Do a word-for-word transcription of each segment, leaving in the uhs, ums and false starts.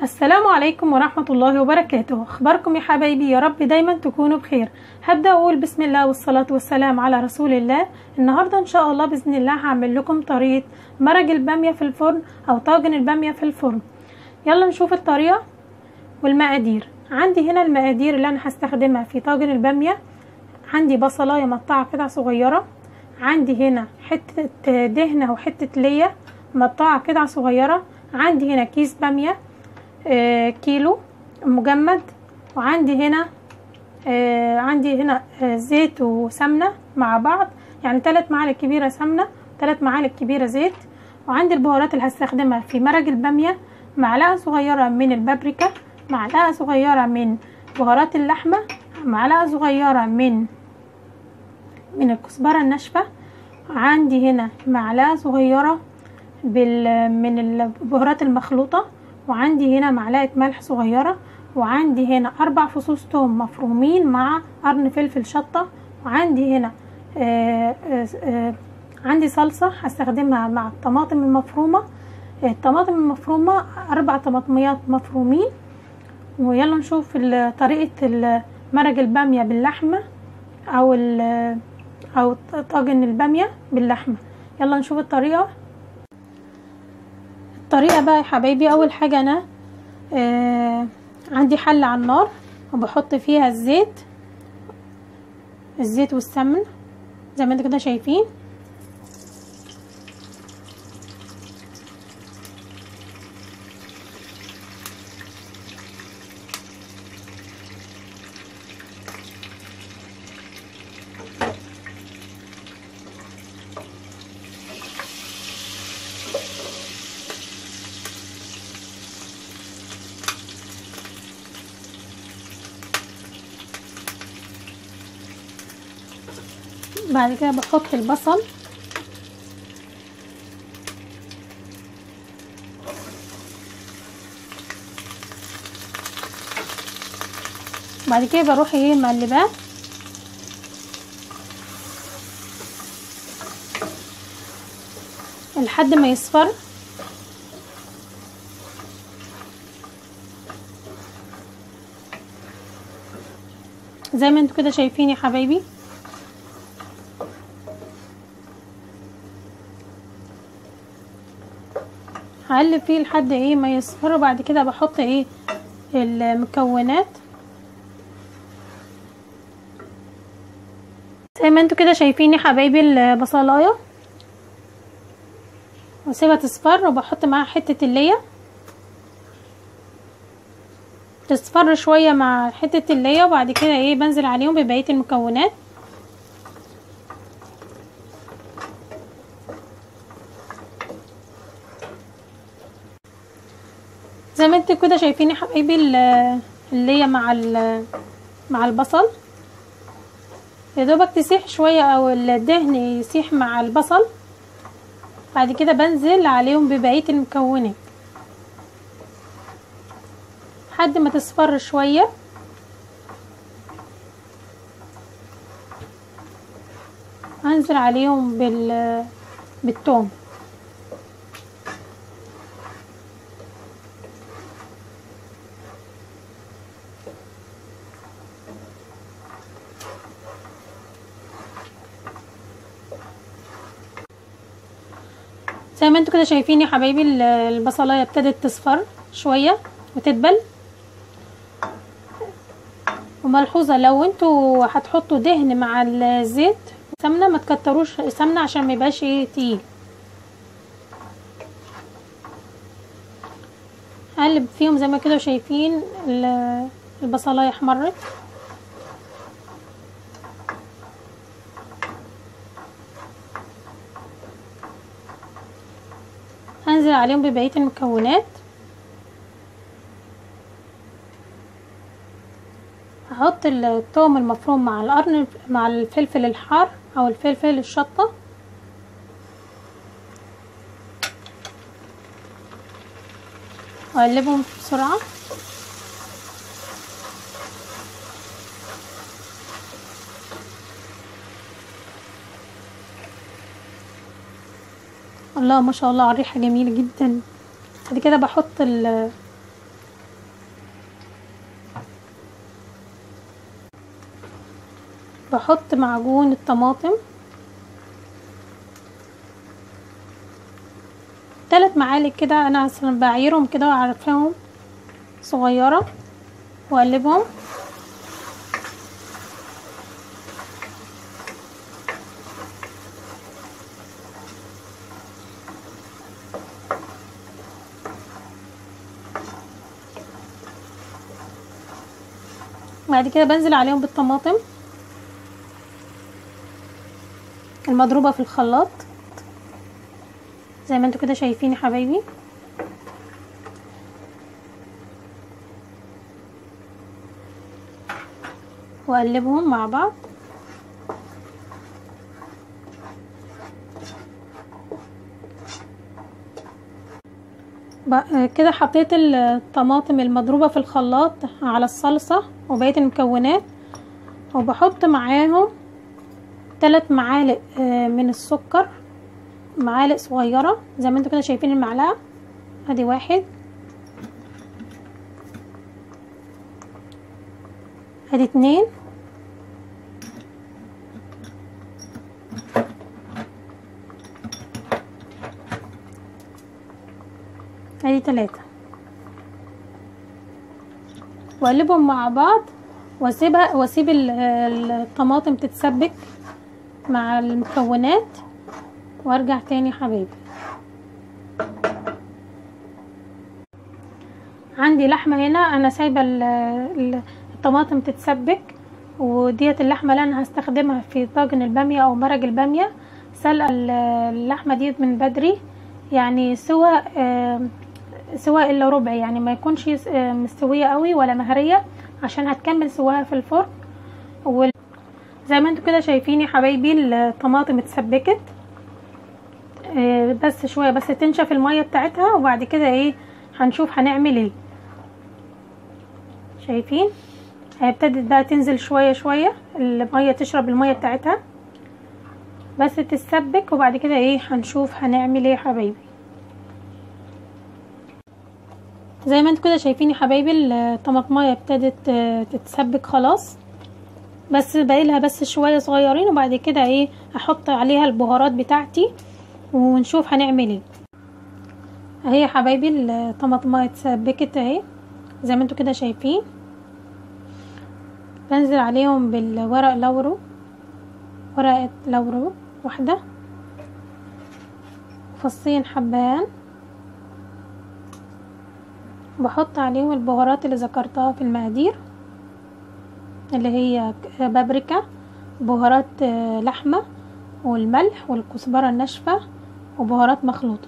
السلام عليكم ورحمة الله وبركاته. اخباركم يا حبايبي؟ يا رب دايما تكونوا بخير. هبدأ اقول بسم الله والصلاة والسلام على رسول الله. النهاردة ان شاء الله باذن الله هعمل لكم طريقة مرق البامية في الفرن او طاجن البامية في الفرن. يلا نشوف الطريقة والمقادير. عندي هنا المقادير اللي انا هستخدمها في طاجن البامية. عندي بصلاية مقطعة قطع صغيرة، عندي هنا حتة دهنة وحتة ليا مقطعة قطع صغيرة، عندي هنا كيس بامية آه كيلو مجمد، وعندي هنا آه عندي هنا آه زيت وسمنة مع بعض، يعني ثلاث معالق كبيرة سمنة ثلاث معالق كبيرة زيت. وعندي البهارات اللي هستخدمها في مرق البامية: معلقة صغيرة من البابريكا، معلقة صغيرة من بهارات اللحمة، معلقة صغيرة من من الكزبرة الناشفة، عندي هنا معلقة صغيرة بال من البهارات المخلوطة، وعندي هنا معلقة ملح صغيرة، وعندي هنا اربع فصوص توم مفرومين مع قرن فلفل شطة، وعندي هنا آآ آآ عندي صلصة هستخدمها مع الطماطم المفرومة. الطماطم المفرومة اربع طماطميات مفرومين. ويلا نشوف طريقة مرق البامية باللحمة او او طاجن البامية باللحمة. يلا نشوف الطريقة. الطريقة بقى يا حبايبي: اول حاجة انا آه عندي حلة على النار وبحط فيها الزيت الزيت والسمن زي ما انتوا كده شايفين. بعد كده بحط البصل، بعد كده بروح ايه مقلباه لحد ما يصفر. زي ما انتوا كده شايفين يا حبايبي. هقلب فيه لحد ايه ما يصفر، وبعد كده بحط ايه المكونات زي ما انتوا كده شايفين يا حبايبي. البصلايه واسيبها تصفر، وبحط معاها حته الليا تصفر شويه مع حته الليا، وبعد كده ايه بنزل عليهم ببقيه المكونات. زي ما انتوا كده شايفين يا حبايبي الليا مع مع البصل يا دوبك تسيح شويه او الدهن يسيح مع البصل. بعد كده بنزل عليهم ببقيه المكونات لحد ما تصفر شويه. هنزل عليهم بال بالثوم. زي ما انتوا كده شايفين يا حبايبي البصلايه ابتدت تصفر شويه وتدبل. وملحوظه لو انتوا هتحطوا دهن مع الزيت سمنه ما تكتروش سمنه عشان ما يبقاش ايه تقيل. اقلب فيهم زي ما كده شايفين البصلايه احمرت. هنزل عليهم ببقيه المكونات. هحط الثوم المفروم مع القرن مع الفلفل الحار او الفلفل الشطه، واقلبهم بسرعه. الله ما شاء الله على الريحه جميله جدا. بعد كده بحط بحط معجون الطماطم ثلاث معالق كده، انا اصلا بعيرهم كده وعارفاهم صغيره، واقلبهم. بعد كده بنزل عليهم بالطماطم المضروبه في الخلاط زي ما انتوا كده شايفين يا حبايبي. واقلبهم مع بعض. كده حطيت الطماطم المضروبة في الخلاط على الصلصة وبقية المكونات، وبحط معاهم ثلاث معالق من السكر، معالق صغيرة زي ما انتوا كده شايفين المعلقة. ادي واحد، ادي اتنين، ادي تلاتة، واقلبهم مع بعض واسيبها واسيب الطماطم تتسبك مع المكونات وارجع تاني يا حبايبي. عندي لحمه هنا انا سايبه الطماطم تتسبك، وديت اللحمه اللي انا هستخدمها في طاجن الباميه او مرق الباميه. سلقه اللحمه ديت من بدري، يعني سوا سوا الا ربع، يعني ما يكونش مستويه قوي ولا مهريه عشان هتكمل سواها في الفرن. زي ما انتوا كده شايفين يا حبايبي الطماطم اتسبكت، بس شويه بس تنشف الميه بتاعتها، وبعد كده ايه هنشوف هنعمل ايه. شايفين هي ابتدت بقى تنزل شويه شويه، الميه تشرب الميه بتاعتها بس تتسبك، وبعد كده ايه هنشوف هنعمل ايه يا حبايبي. زي ما انتوا كده شايفين يا حبايبي الطماطمايه ابتدت تتسبك خلاص، بس باقيلها بس شويه صغيرين، وبعد كده ايه احط عليها البهارات بتاعتي ونشوف هنعمل ايه. اهي يا حبايبي الطماطمايه اتسبكت اهي زي ما انتوا كده شايفين. بنزل عليهم بالورق لورو، ورقه لورو واحده، فصين حبهان، بحط عليهم البهارات اللي ذكرتها في المقادير اللي هي بابريكا، بهارات لحمه، والملح والكزبره الناشفه، وبهارات مخلوطه.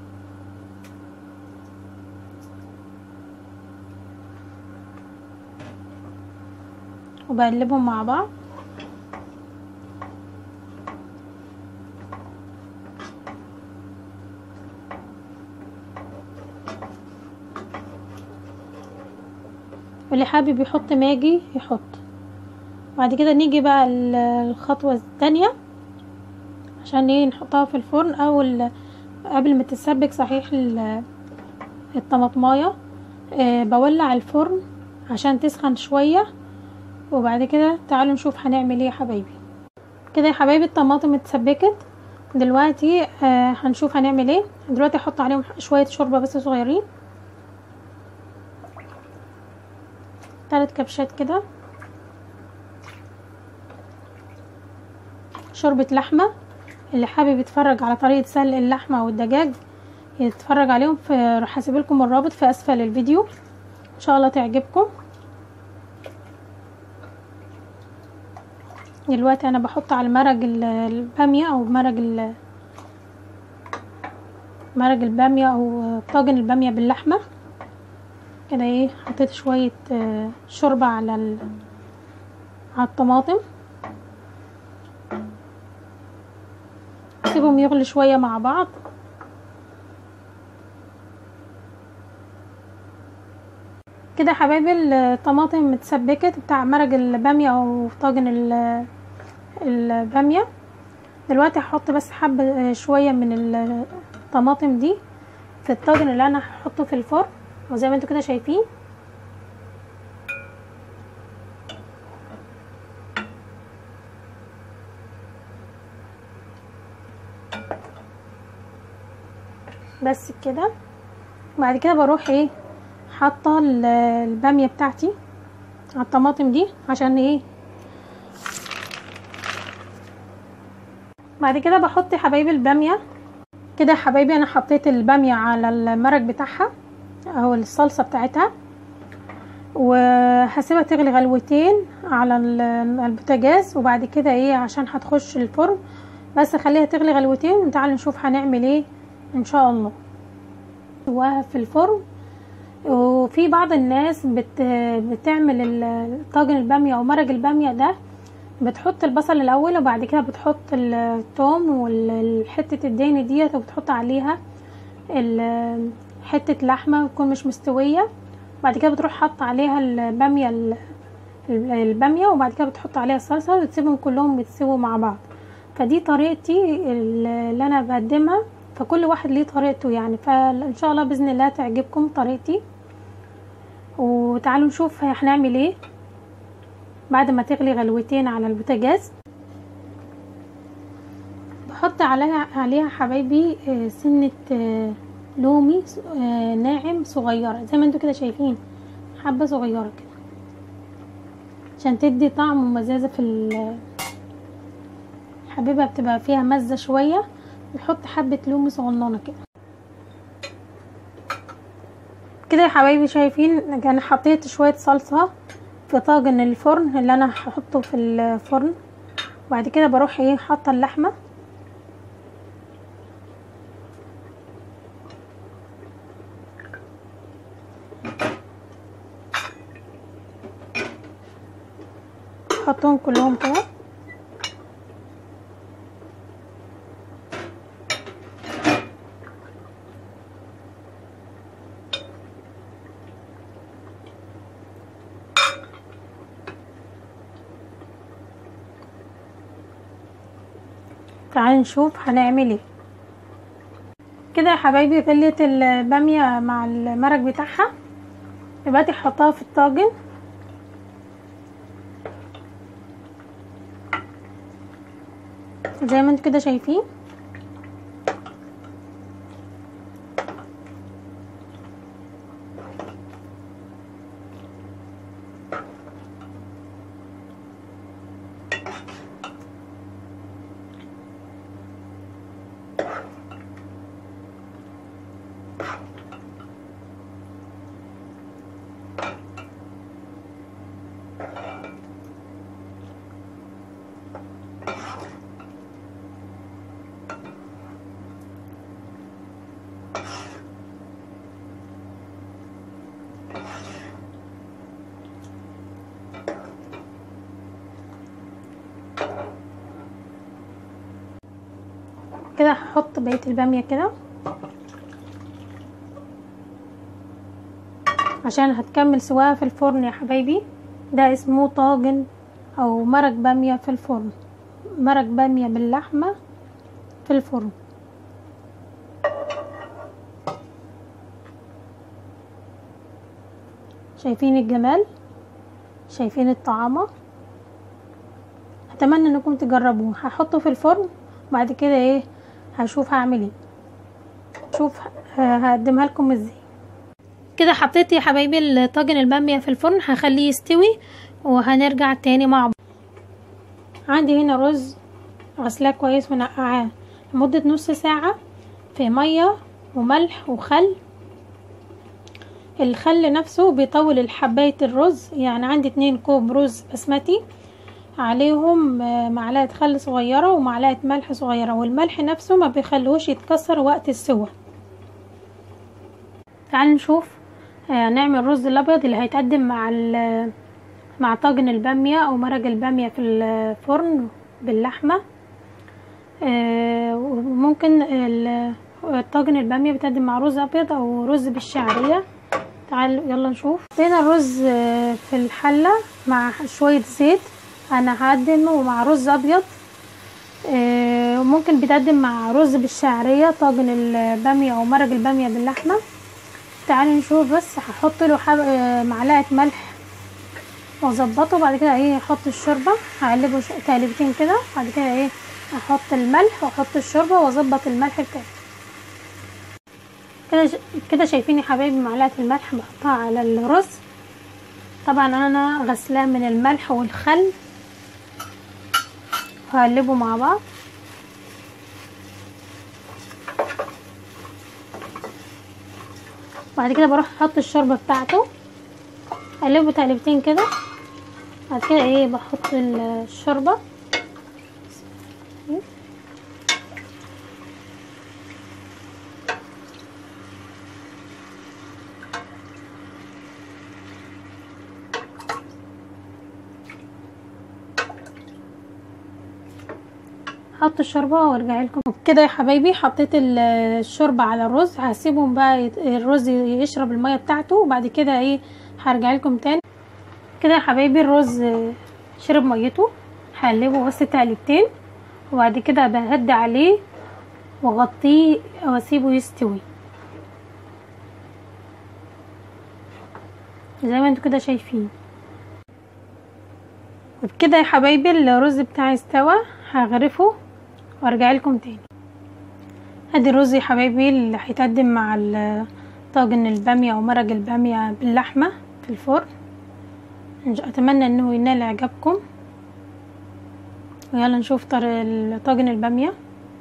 وبقلبهم مع بعض. واللي حابب يحط ماجي يحط. بعد كده نيجي بقى الخطوة الثانية عشان ايه نحطها في الفرن، او قبل ما تتسبك صحيح الطماطمايه. أه بولع الفرن عشان تسخن شوية، وبعد كده تعالوا نشوف هنعمل ايه يا حبايبي. كده يا حبايبي الطماطم اتسبكت، دلوقتي أه هنشوف هنعمل ايه. دلوقتي احط عليهم شوية شوربة بس صغيرين، ثلاث كبشات كده شوربة لحمة. اللي حابب يتفرج على طريقة سلق اللحمة والدجاج يتفرج عليهم، في راح هسيب لكم الرابط في اسفل الفيديو ان شاء الله تعجبكم. دلوقتي انا بحط على المرق البامية او مرق مرق البامية او طاجن البامية باللحمة كده ايه. حطيت شوية شوربة على على الطماطم، سيبهم يغلي شوية مع بعض. كده يا حبايبي الطماطم اتسبكت بتاع مرق البامية او طاجن البامية. دلوقتي هحط بس حبة شوية من الطماطم دي في الطاجن اللي انا هحطه في الفرن، وزي ما انتوا كده شايفين بس كده. بعد كده بروح ايه حاطه الباميه بتاعتي على الطماطم دي عشان ايه. بعد كده بحط يا حبايبي الباميه كده. يا حبايبي انا حطيت الباميه على المرق بتاعها او الصلصه بتاعتها، وهسيبها تغلي غلوتين على البوتاجاز. وبعد كده ايه عشان هتخش الفرن، بس خليها تغلي غلوتين وتعالوا نشوف هنعمل ايه ان شاء الله. وفي الفرن. وفي بعض الناس بت بتعمل طاجن الباميه او مرق الباميه ده، بتحط البصل الاول وبعد كده بتحط الثوم والحته الدهن ديت، وبتحط عليها حته لحمه تكون مش مستويه. بعد كده بتروح حط عليها الباميه الباميه وبعد كده بتحط عليها الصلصه وتسيبهم كلهم يتسووا مع بعض. فدي طريقتي اللي انا بقدمها، فكل واحد ليه طريقته يعني. فان شاء الله باذن الله تعجبكم طريقتي. وتعالوا نشوف هنعمل ايه بعد ما تغلي غلوتين على البوتاجاز. بحط عليها عليها حبايبي سنه لومي ناعم صغيره زي ما انتوا كده شايفين، حبه صغيره كده عشان تدي طعم ومزازه في حبيبها، بتبقى فيها مزه شويه. نحط حبه لومي صغننه كده كده يا حبايبي. شايفين انا حطيت شويه صلصه في طاجن الفرن اللي انا هحطه في الفرن. بعد كده بروح ايه حاطه اللحمه احطهم كلهم كده. تعالوا نشوف هنعمل ايه كده يا حبايبي. غليت الباميه مع المرق بتاعها، دلوقتي هحطها في الطاجن زي ما انتوا كده شايفين. كده هحط بقيه الباميه كده عشان هتكمل سواها في الفرن يا حبايبي. ده اسمه طاجن او مرق باميه في الفرن، مرق باميه باللحمه في الفرن. شايفين الجمال، شايفين الطعامه. اتمنى انكم تجربوه. هحطه في الفرن بعد كده ايه هشوف هعمل ايه، شوف هقدمها لكم ازاي. كده حطيت يا حبايبي الطاجن الباميه في الفرن، هخليه يستوي وهنرجع تاني مع بعض. عندي هنا رز غسلاه كويس ونقعاه لمده نص ساعه في ميه وملح وخل. الخل نفسه بيطول الحبايه الرز، يعني عندي اتنين كوب رز بسمتي عليهم معلقه خل صغيره ومعلقه ملح صغيره، والملح نفسه ما بيخلوش يتكسر وقت السوى. تعالوا نشوف نعمل الرز الابيض اللي هيتقدم مع مع طاجن الباميه او مرق الباميه في الفرن باللحمه. وممكن الطاجن الباميه بيتقدم مع رز ابيض او رز بالشعريه. تعالوا يلا نشوف. هنا الرز في الحله مع شويه زيت، انا هقدمه مع رز ابيض. وممكن بيتقدم مع رز بالشعريه طاجن الباميه او مرق الباميه باللحمه. تعالوا نشوف. بس هحط له معلقه ملح واظبطه، بعد كده ايه احط الشوربه، هقلبه تقلبتين كده، بعد كده ايه احط الملح واحط الشوربه واظبط الملح بتاعي. كده كده شايفين يا حبايبي معلقه الملح بحطها على الرز. طبعا انا غسلاه من الملح والخل، وهقلبه مع بعض. بعد كده بروح احط الشوربه بتاعته، اقلبه تقلبتين كده. بعد كده ايه بحط الشوربه. حط الشوربه وارجع لكم. كده يا حبايبي حطيت الشوربه على الرز، هسيبهم بقى الرز يشرب الميه بتاعته، وبعد كده ايه هرجع لكم تاني. كده يا حبايبي الرز شرب ميته، هقلبه بس تقلبتين، وبعد كده بهدي عليه واغطيه واسيبه يستوي زي ما انتوا كده شايفين. وبكده يا حبايبي الرز بتاعي استوى، هغرفه وارجع لكم تاني. ادي الرز يا حبايبي اللي هيتقدم مع طاجن الباميه او مرق الباميه باللحمه في الفرن. اتمنى انه ينال اعجابكم. ويلا نشوف طاجن الباميه.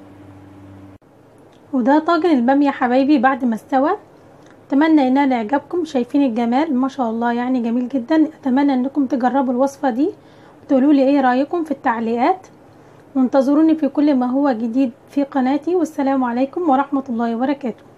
وده طاجن الباميه يا حبايبي بعد ما استوى. اتمنى ينال اعجابكم. شايفين الجمال ما شاء الله، يعني جميل جدا. اتمنى انكم تجربوا الوصفه دي وتقولوا لي ايه رايكم في التعليقات، وانتظروني في كل ما هو جديد في قناتي. والسلام عليكم ورحمه الله وبركاته.